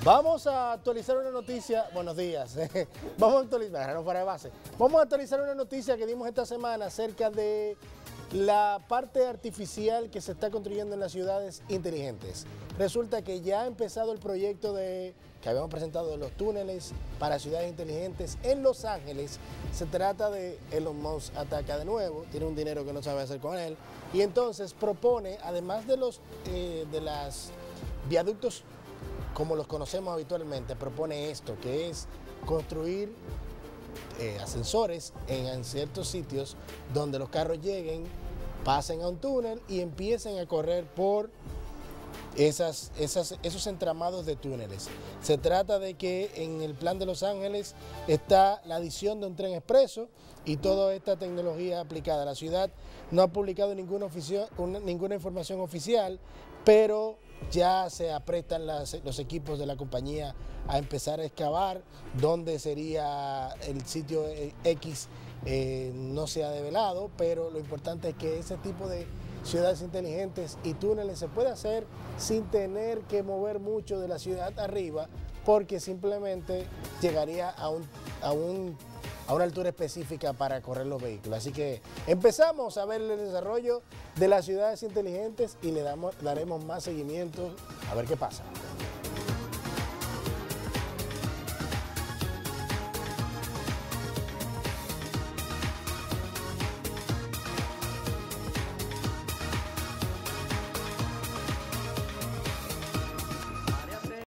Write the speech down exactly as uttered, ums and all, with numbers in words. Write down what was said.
Vamos a actualizar una noticia, buenos días, vamos a actualizar, no fuera de base. Vamos a actualizar una noticia que dimos esta semana acerca de la parte artificial que se está construyendo en las ciudades inteligentes. Resulta que ya ha empezado el proyecto de, que habíamos presentado de los túneles para ciudades inteligentes en Los Ángeles. Se trata de Elon Musk ataca de nuevo, tiene un dinero que no sabe hacer con él, y entonces propone, además de los eh, de las viaductos como los conocemos habitualmente, propone esto, que es construir eh, ascensores en, en ciertos sitios donde los carros lleguen, pasen a un túnel y empiecen a correr por esas, esas, esos entramados de túneles. Se trata de que en el plan de Los Ángeles está la adición de un tren expreso y toda esta tecnología aplicada. La ciudad no ha publicado ninguna, oficio, una, ninguna información oficial, pero ya se apretan las, los equipos de la compañía a empezar a excavar dónde sería el sitio X. Eh, no se ha develado, pero lo importante es que ese tipo de ciudades inteligentes y túneles se puede hacer sin tener que mover mucho de la ciudad arriba, porque simplemente llegaría a, un, a, un, a una altura específica para correr los vehículos. Así que empezamos a ver el desarrollo de las ciudades inteligentes y le damos, daremos más seguimiento a ver qué pasa.